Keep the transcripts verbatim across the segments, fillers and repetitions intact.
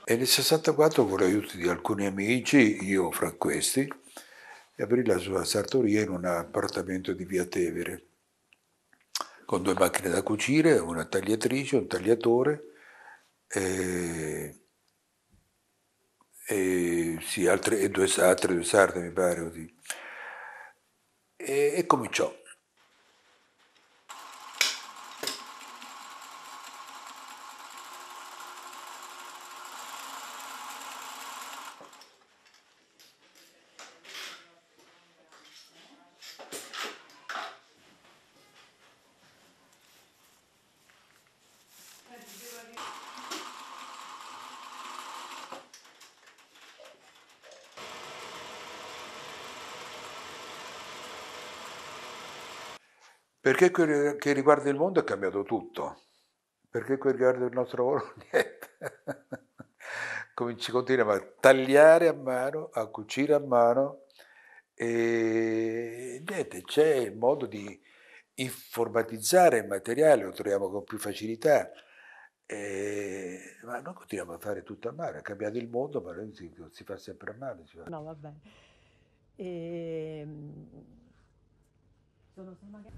E nel sessantaquattro, con l'aiuto di alcuni amici, io fra questi, aprì la sua sartoria in un appartamento di via Tevere, con due macchine da cucire, una tagliatrice, un tagliatore, e, e, sì, altre, e due, altre due sarde, mi pare, così. E, e cominciò. Perché quel che riguarda il mondo è cambiato tutto, perché quel che riguarda il nostro lavoro niente. Cominci, continuiamo a tagliare a mano, a cucire a mano e niente, c'è il modo di informatizzare il materiale, lo troviamo con più facilità, e, ma noi continuiamo a fare tutto a mano, è cambiato il mondo, ma noi si, si fa sempre a mano. Si fa. No, vabbè. E... Sono magari...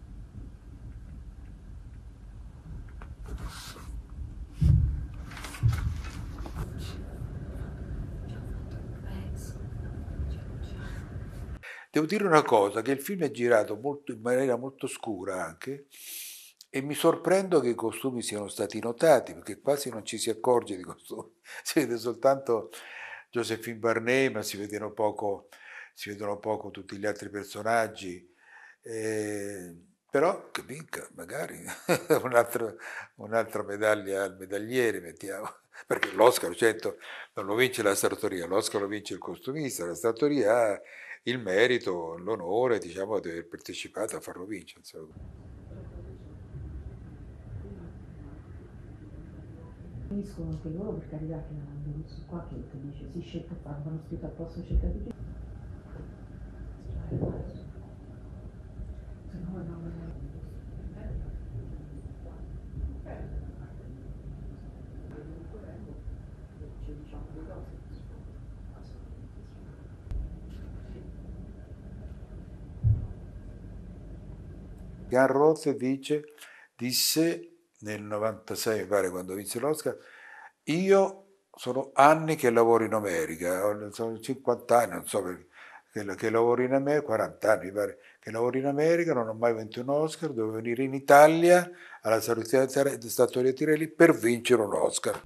Devo dire una cosa, che il film è girato molto, in maniera molto scura anche, e mi sorprendo che i costumi siano stati notati, perché quasi non ci si accorge di costumi, si vede soltanto Josephine Barnet, ma si vedono poco, si vedono poco tutti gli altri personaggi. Eh, però che vinca, magari un'altra, un'altra medaglia al medagliere, mettiamo, perché l'Oscar, certo, non lo vince la sartoria, l'Oscar lo vince il costumista, la sartoria ha il merito, l'onore, diciamo, di aver partecipato a farlo vincere. Insomma. Finiscono anche loro, per carità, che non hanno visto qua che, che dice si scelta fa, vanno scritto al posto scelta di Jan Roth dice, disse nel novantasei, mi pare, quando vinse l'Oscar, io sono anni che lavoro in America, sono cinquanta anni, non so perché, che, che lavoro in America, quaranta anni mi pare, che lavoro in America, non ho mai vinto un Oscar, dovevo venire in Italia alla Sartoria Tirelli per vincere un Oscar.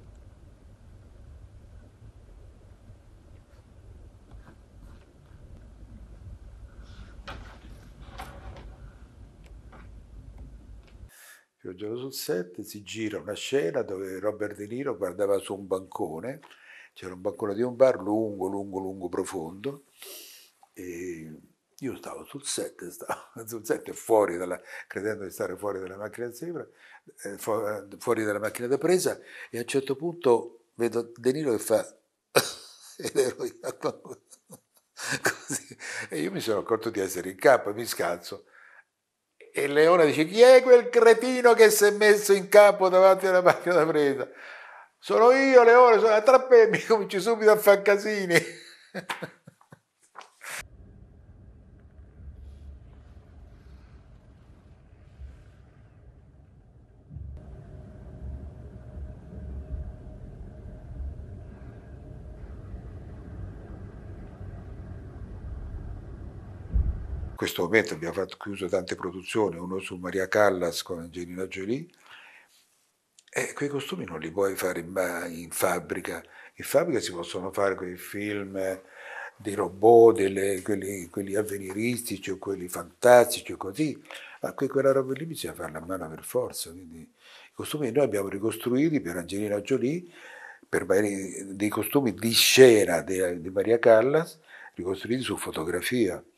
Il giorno sul set si gira una scena dove Robert De Niro guardava su un bancone, c'era un bancone di un bar lungo, lungo, lungo, profondo, e io stavo sul set, stavo sul set fuori dalla, credendo di stare fuori dalla macchina da eh, fuori dalla macchina da presa, e a un certo punto vedo De Niro che fa ed ero io così, e io mi sono accorto di essere in campo e mi scalzo. E Leone dice, chi è quel cretino che si è messo in campo davanti alla macchina da presa? Sono io, Leone, sono a trappè, mi cominci subito a fare casini. In questo momento abbiamo fatto, chiuso tante produzioni, uno su Maria Callas con Angelina Jolie, e quei costumi non li puoi fare in, in fabbrica. In fabbrica si possono fare quei film dei robot, delle, quelli, quelli avveniristici o quelli fantastici o così, ma quella roba lì bisogna farla a mano per forza. Quindi, i costumi noi abbiamo ricostruiti per Angelina Jolie, per dei costumi di scena di, di Maria Callas, ricostruiti su fotografia.